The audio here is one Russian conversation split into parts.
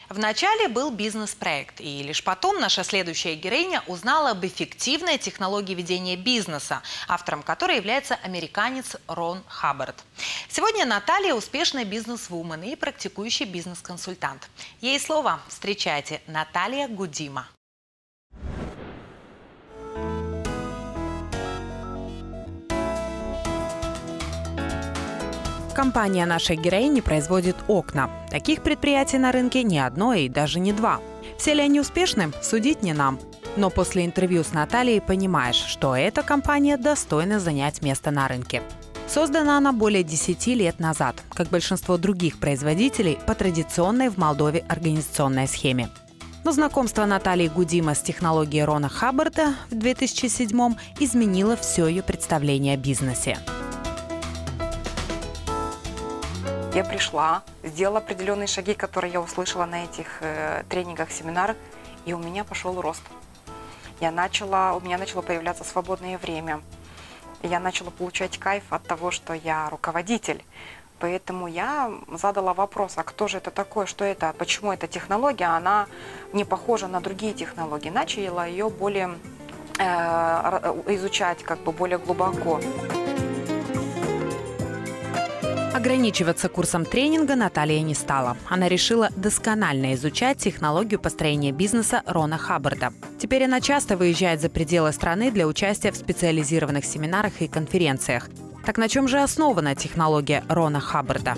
Вначале был бизнес-проект, и лишь потом наша следующая героиня узнала об эффективной технологии ведения бизнеса, автором которой является американец Рон Хаббард. Сегодня Наталья – успешная бизнес-вумен и практикующий бизнес-консультант. Ей слово. Встречайте, Наталья Гудима. Компания нашей героини производит окна. Таких предприятий на рынке не одно и даже не два. Все ли они успешны, судить не нам. Но после интервью с Натальей понимаешь, что эта компания достойна занять место на рынке. Создана она более 10 лет назад, как большинство других производителей, по традиционной в Молдове организационной схеме. Но знакомство Натальи Гудима с технологией Рона Хаббарда в 2007-м изменило все ее представление о бизнесе. Я пришла, сделала определенные шаги, которые я услышала на этих тренингах, семинарах, и у меня пошел рост. У меня начало появляться свободное время. Я начала получать кайф от того, что я руководитель. Поэтому я задала вопрос, а кто же это такой, что это, почему эта технология, она не похожа на другие технологии. Начала ее более изучать, более глубоко. Ограничиваться курсом тренинга Наталья не стала. Она решила досконально изучать технологию построения бизнеса Рона Хаббарда. Теперь она часто выезжает за пределы страны для участия в специализированных семинарах и конференциях. Так на чем же основана технология Рона Хаббарда?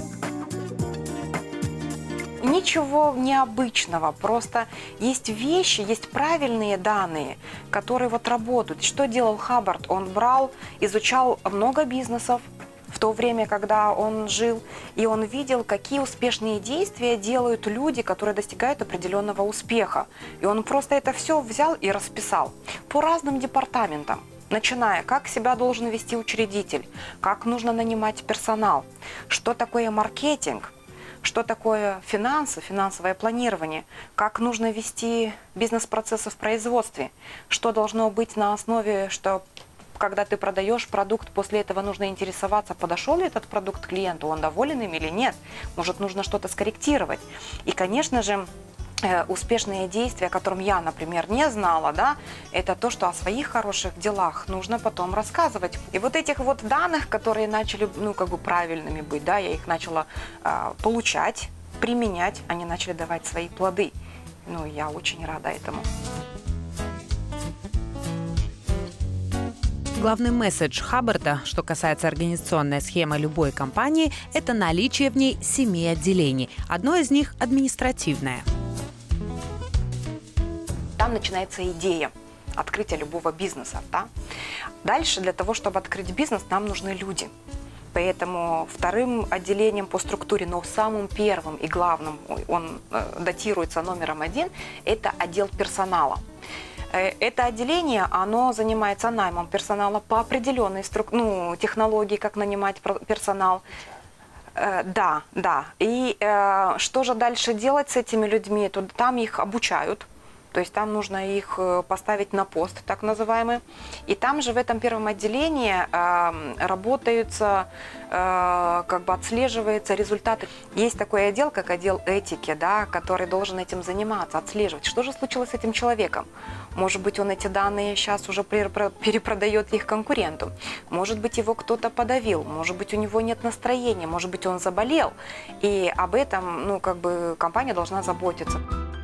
Ничего необычного, просто есть вещи, есть правильные данные, которые работают. Что делал Хаббард? Он изучал много бизнесов в то время, когда он жил, и он видел, какие успешные действия делают люди, которые достигают определенного успеха. И он просто это все взял и расписал по разным департаментам, начиная, как себя должен вести учредитель, как нужно нанимать персонал, что такое маркетинг, что такое финансы, финансовое планирование, как нужно вести бизнес-процессы в производстве, что должно быть на основе, что когда ты продаешь продукт, после этого нужно интересоваться, подошел ли этот продукт клиенту, он доволен им или нет. Может, нужно что-то скорректировать. И, конечно же, успешные действия, о котором я, например, не знала, это то, что о своих хороших делах нужно потом рассказывать. И этих данных, которые начали, правильными быть, я их начала получать, применять, они начали давать свои плоды. Я очень рада этому. Главный месседж Хаббарда, что касается организационной схемы любой компании, это наличие в ней 7 отделений. Одно из них – административное. Там начинается идея открытия любого бизнеса. Дальше для того, чтобы открыть бизнес, нам нужны люди. Поэтому вторым отделением по структуре, но самым первым и главным, он датируется номером 1, это отдел персонала. Это отделение, оно занимается наймом персонала по определенной технологии, как нанимать персонал. Да. И что же дальше делать с этими людьми? Там их обучают. То есть там нужно их поставить на пост, так называемый. И там же в этом первом отделении работаются, отслеживаются результаты. Есть такой отдел, как отдел этики, который должен этим заниматься, отслеживать. Что же случилось с этим человеком? Может быть, он эти данные сейчас уже перепродает их конкуренту. Может быть, его кто-то подавил. Может быть, у него нет настроения. Может быть, он заболел. И об этом, компания должна заботиться.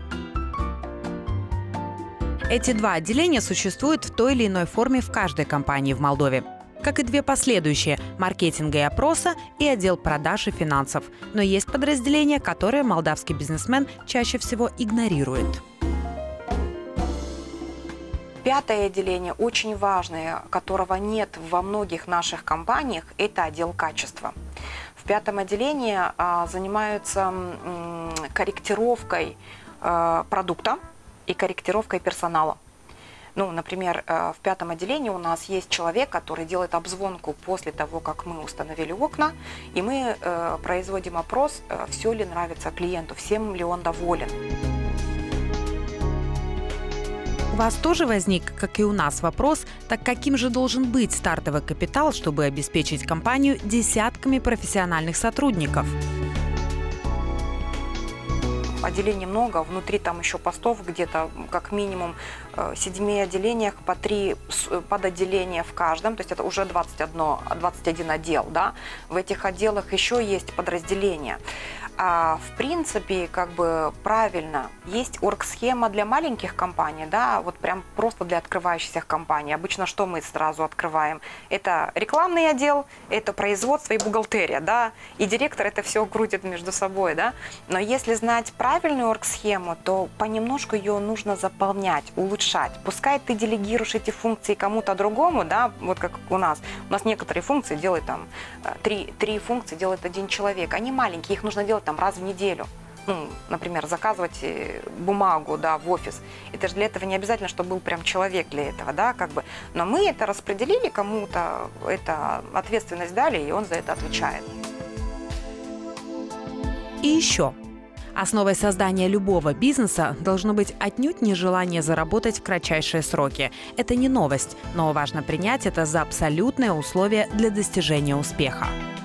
Эти 2 отделения существуют в той или иной форме в каждой компании в Молдове. Как и 2 последующие – маркетинга и опроса и отдел продаж и финансов. Но есть подразделения, которые молдавский бизнесмен чаще всего игнорирует. 5-е отделение, очень важное, которого нет во многих наших компаниях, это отдел качества. В 5-м отделении занимаются корректировкой продукта и корректировкой персонала. Например, в 5-м отделении у нас есть человек, который делает обзвонку после того, как мы установили окна, и мы производим опрос, все ли нравится клиенту, всем ли он доволен. У вас тоже возник, как и у нас, вопрос, так каким же должен быть стартовый капитал, чтобы обеспечить компанию десятками профессиональных сотрудников? отделений много, внутри там еще постов где-то как минимум 7 отделениях по 3 подотделения в каждом, то есть это уже 21 отдел, да. В этих отделах еще есть подразделения. В принципе, как бы правильно, есть оргсхема для маленьких компаний, да, вот прям просто для открывающихся компаний. Обычно что мы сразу открываем? Это рекламный отдел, это производство и бухгалтерия, да, и директор это все крутит между собой, да. Но если знать правильную оргсхему, то понемножку ее нужно заполнять, улучшать. Пускай ты делегируешь эти функции кому-то другому, да, вот как у нас. У нас некоторые функции делает там, три функции делает один человек. Они маленькие, их нужно делать там раз в неделю. Ну, например, заказывать бумагу, да, в офис. Это же для этого не обязательно, чтобы был прям человек для этого, да, как бы. Но мы это распределили кому-то, это ответственность дали, и он за это отвечает. И еще. Основой создания любого бизнеса должно быть отнюдь не желание заработать в кратчайшие сроки. Это не новость, но важно принять это за абсолютное условие для достижения успеха.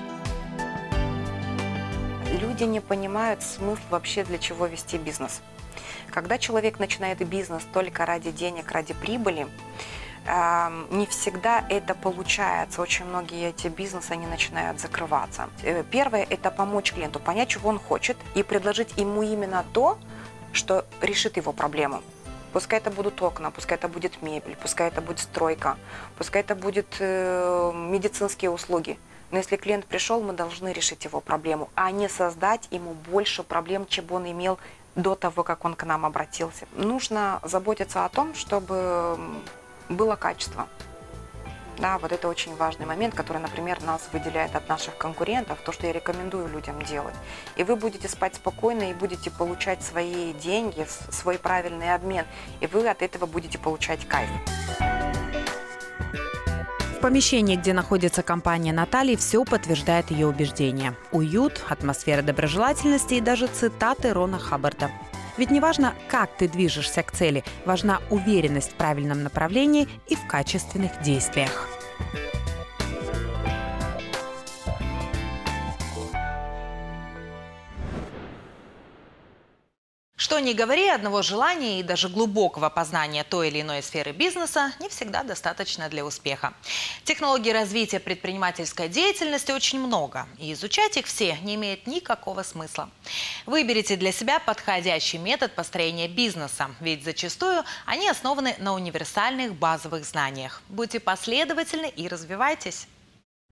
Люди не понимают смысл вообще, для чего вести бизнес. Когда человек начинает бизнес только ради денег, ради прибыли, не всегда это получается. Очень многие эти бизнесы, они начинают закрываться. Первое – это помочь клиенту, понять, чего он хочет, и предложить ему именно то, что решит его проблему. Пускай это будут окна, пускай это будет мебель, пускай это будет стройка, пускай это будут медицинские услуги. Но если клиент пришел, мы должны решить его проблему, а не создать ему больше проблем, чем он имел до того, как он к нам обратился. Нужно заботиться о том, чтобы было качество. Да, вот это очень важный момент, который, например, нас выделяет от наших конкурентов, то, что я рекомендую людям делать. И вы будете спать спокойно и будете получать свои деньги, свой правильный обмен, и вы от этого будете получать кайф. В помещении, где находится компания Натальи, все подтверждает ее убеждения. Уют, атмосфера доброжелательности и даже цитаты Рона Хаббарда. Ведь не важно, как ты движешься к цели, важна уверенность в правильном направлении и в качественных действиях. Что ни говори, одного желания и даже глубокого познания той или иной сферы бизнеса не всегда достаточно для успеха. Технологий развития предпринимательской деятельности очень много, и изучать их все не имеет никакого смысла. Выберите для себя подходящий метод построения бизнеса, ведь зачастую они основаны на универсальных базовых знаниях. Будьте последовательны и развивайтесь.